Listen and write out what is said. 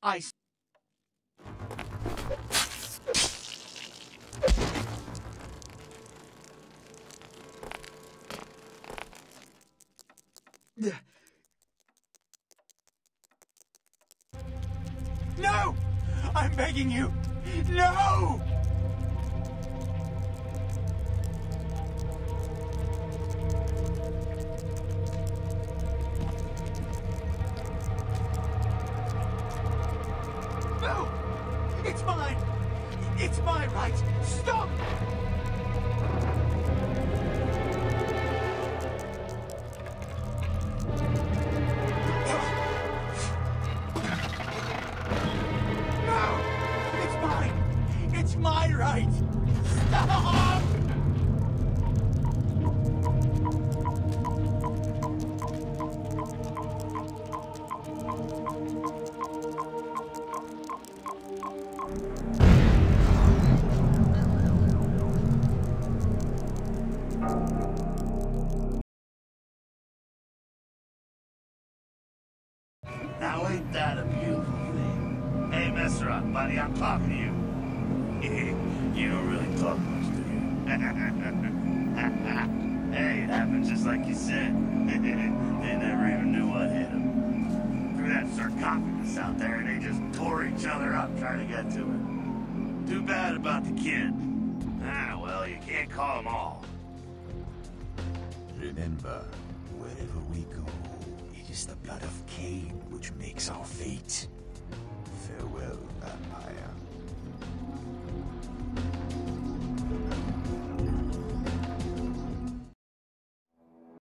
I... No! I'm begging you! No! No! It's mine! It's my right! Stop! It's my right! Stop! Now ain't that a beautiful thing? Hey, Masquerade, buddy, I'm talking to you. You don't really talk much, do you? Hey, it happened just like you said. They never even knew what hit them. Through that sarcophagus out there, and they just tore each other up trying to get to it. Too bad about the kid. Ah, well, you can't call them all. Remember, wherever we go, it is the blood of Cain which makes our fate. Farewell, Empire.